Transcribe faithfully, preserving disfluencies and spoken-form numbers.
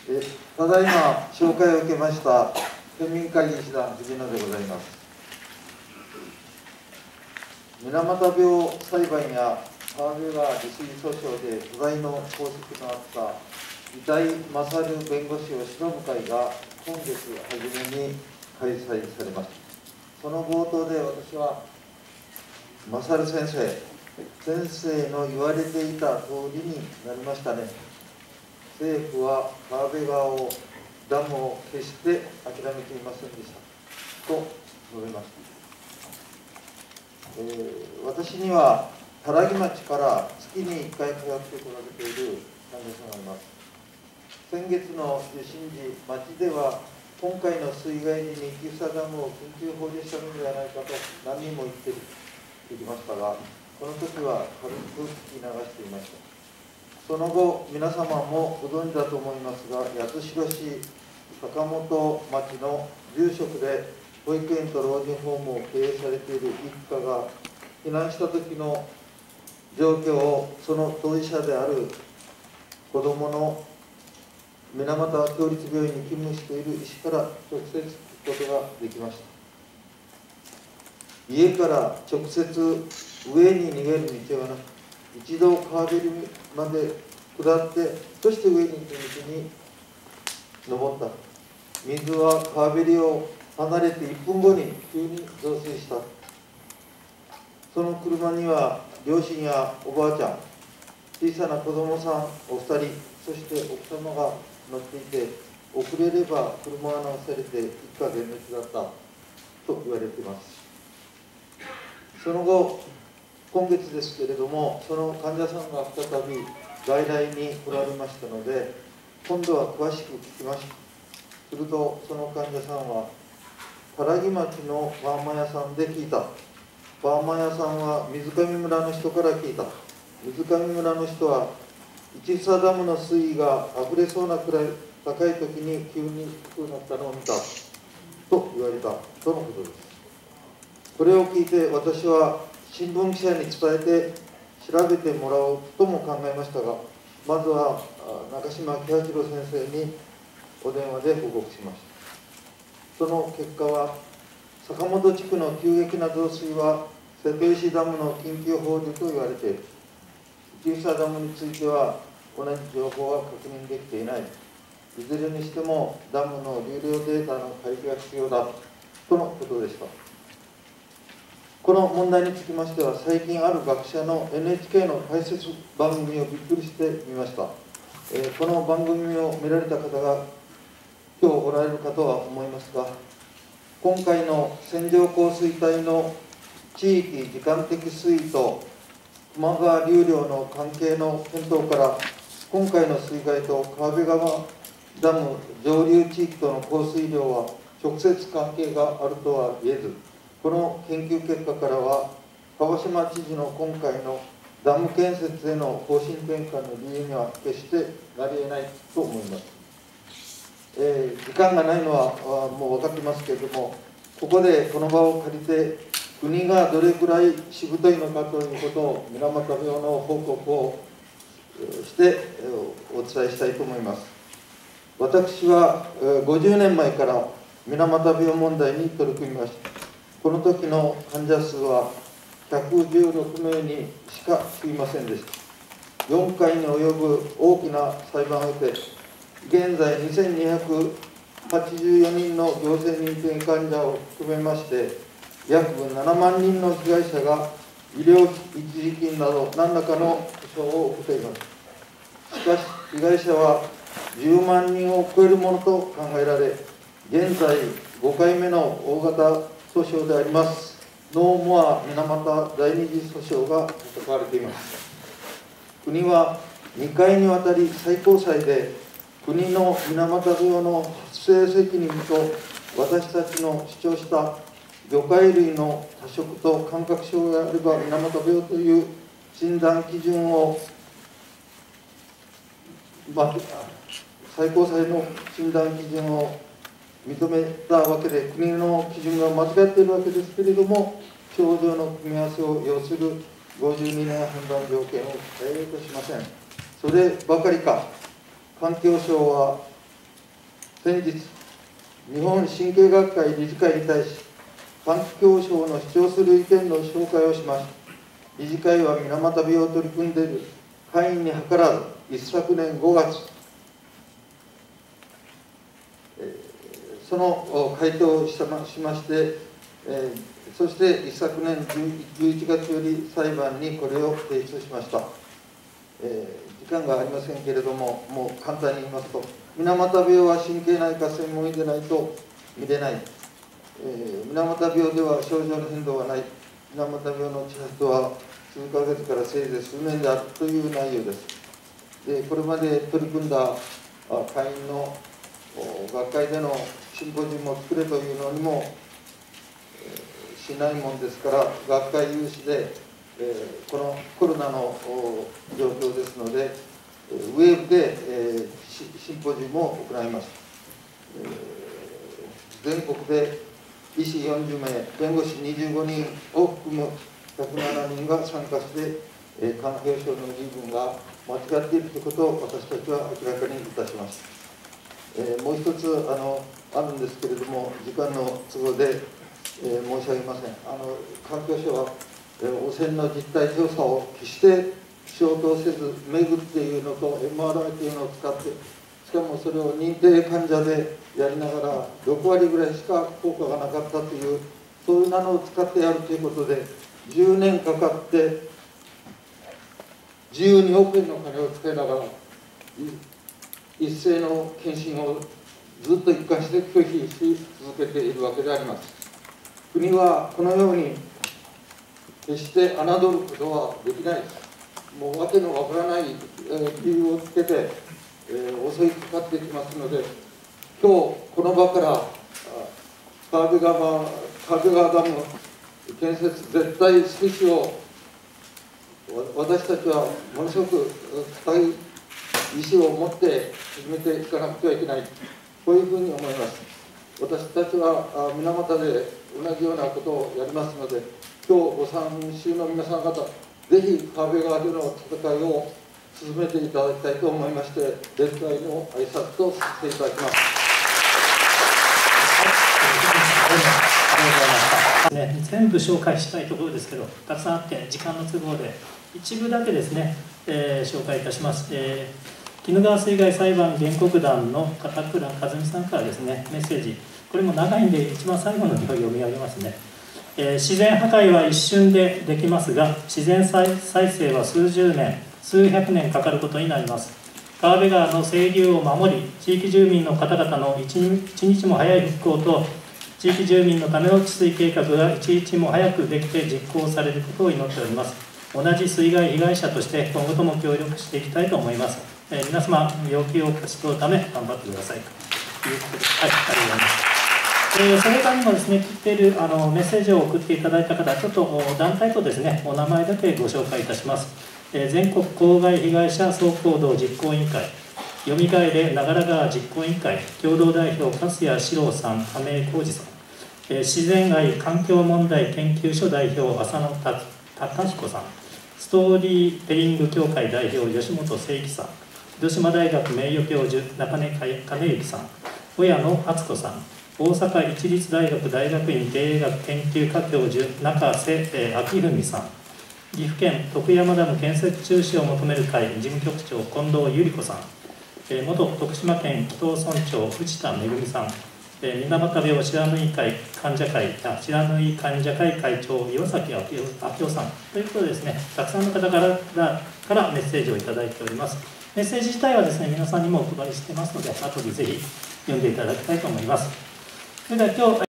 えただいま紹介を受けました県民会議士団藤野でございます。水俣病裁判や川辺川利水訴訟で多大の功績のあった遺体勝弁護士を偲ぶ会が今月初めに開催されました。その冒頭で私は勝先生、先生の言われていた通りになりましたね。政府は川辺川をダムを決して諦めていませんでしたと述べました。えー、私には多良木町から月にいっかい通ってこられている患者さんがいます。先月の受診時、町では今回の水害時に生房ダムを緊急放流したのではないかと何人も言っていきましたが、この時は軽く聞き流していました。その後、皆様もご存知だと思いますが、八代市坂本町の住職で保育園と老人ホームを経営されている一家が避難した時の状況をその当事者である子どもの水俣共立病院に勤務している医師から直接聞くことができました。家から直接上に逃げる道はなく、一度川べりまで下って、そして上に行く道に登った。水は川べりを離れていっぷんごに急に増水した。その車には両親やおばあちゃん、小さな子供さんお二人、そして奥様が乗っていて、遅れれば車は流されて一家全滅だったと言われています。その後、今月ですけれども、その患者さんが再び外来に来られましたので、今度は詳しく聞きました。すると、その患者さんは、多良木町のパーマ屋さんで聞いた。パーマ屋さんは水上村の人から聞いた。水上村の人は、市房ダムの水位が溢れそうなくらい高い時に急に低くなったのを見たと言われたとのことです。これを聞いて私は新聞記者に伝えて調べてもらおうとも考えましたが、まずは中島喜八郎先生にお電話で報告しました。その結果は、坂本地区の急激な増水は瀬戸石ダムの緊急放流と言われている。市房ダムについては同じ情報は確認できていない。いずれにしてもダムの流量データの開示が必要だとのことでした。この問題につきましては、最近ある学者の エヌエイチケー の解説番組をびっくりしてみました。えー、この番組を見られた方が今日おられるかとは思いますが、今回の線状降水帯の地域時間的水位と球磨川流量の関係の検討から、今回の水害と川辺川ダム上流地域との降水量は直接関係があるとは言えず、この研究結果からは、鹿児島知事の今回のダム建設への方針転換の理由には決してなり得ないと思います。えー、時間がないのはもう分かってますけれども、ここでこの場を借りて、国がどれくらいしぶといのかということを水俣病の報告をしてお伝えしたいと思います。私はごじゅうねんまえから水俣病問題に取り組みました。この時の患者数はひゃくじゅうろくめいにしか救いませんでした。よんかいに及ぶ大きな裁判を経て、現在にせんにひゃくはちじゅうよにんの行政認定患者を含めまして、約ななまんにんの被害者が医療費一時金など何らかの補償を受けています。しかし、被害者はじゅうまんにんを超えるものと考えられ、現在ごかいめの大型訴訟でありますノーモア水俣第二次訴訟が戦われています。国はにかいにわたり最高裁で、国の水俣病の発生責任と私たちの主張した魚介類の多食と感覚障害があれば水俣病という診断基準を、まあ、最高裁の診断基準を認めたわけで、国の基準が間違っているわけですけれども、症状の組み合わせを要するごじゅうにねん判断条件を変えようとしません。そればかりか、環境省は先日、日本神経学会理事会に対し、環境省の主張する意見の紹介をしました。理事会は水俣病を取り組んでいる会員に諮らず、一昨年ごがつ、その回答をしまして、そして一昨年じゅういちがつより裁判にこれを提出しました。時間がありませんけれども、もう簡単に言いますと、水俣病は神経内科専門医でないと見れない。水俣病では症状の変動はない。水俣病の治療は数ヶ月からせいぜい数年であるという内容です。で、これまで取り組んだ会員の学会でのシンポジウムを作れというのにもしないもんですから、学会有志で、このコロナの状況ですので、ウェブでシンポジウムを行います。全国で医師よんじゅうめい、弁護士にじゅうごにんを含むひゃくななにんが参加して、環境省の言い分が間違っているということを私たちは明らかにいたしました。もう一つあのあるんですけれども、時間の都合で、えー、申し上げません。あの環境省は、えー、汚染の実態調査を決して消灯せず、メグっていうのと エムアールアイ というのを使って、しかもそれを認定患者でやりながらろくわりぐらいしか効果がなかったという、そういうのを使ってやるということで、じゅうねんかかってじゅうにおくえんの金を使いながら、一斉の検診をずっと一貫して拒否し続けているわけであります。国はこのように決して侮ることはできない。もう訳のわからない理由をつけて、えー、襲いかかってきますので、今日この場から川辺川川辺川ダム建設絶対阻止を私たちはものすごく固い意思を持って進めていかなくてはいけない、こういうふうに思います。私たちは水俣で同じようなことをやりますので、今日ご参集の皆さん方、ぜひ川辺川での戦いを進めていただきたいと思いまして、連帯の挨拶とさせていただきます。 ありがとうございました。ね、全部紹介したいところですけど、たくさんあって時間の都合で一部だけですね、えー、紹介いたします。えー、鬼怒川水害裁判原告団の片倉和美さんからですね、メッセージ、これも長いんで一番最後の字を読み上げますね。えー、自然破壊は一瞬でできますが、自然再生は数十年、数百年かかることになります。川辺川の清流を守り、地域住民の方々の一日も早い復興と、地域住民のための治水計画が一日も早くできて実行されることを祈っております。同じ水害被害者として今後とも協力していきたいと思います。えー、皆様、要求を勝ち取るため頑張ってくださいということです。はい、ありがとうございます。えー、それからにもですね、切っているあのメッセージを送っていただいた方、ちょっと団体とですね、お名前だけご紹介いたします。えー、全国公害被害者総行動実行委員会、よみがえれ長良川実行委員会共同代表、粕谷史郎さん、亀井浩二さん、えー、自然愛環境問題研究所代表、浅野孝彦さん、ストーリーテリング協会代表、吉本誠一さん、広島大学名誉教授、中根兼之さん、親野敦子さん、大阪市立大学大学院経営学研究科教授、中瀬明文さん、岐阜県徳山ダム建設中止を求める会事務局長、近藤百合子さん、元徳島県木頭村長、藤田恵さん、水俣病知らぬい会患者会、知らぬい患者会会長、岩崎明夫さんということでですね、たくさんの方からからメッセージをいただいております。メッセージ自体はですね、皆さんにもお配りしてますので、後でぜひ読んでいただきたいと思います。それでは今日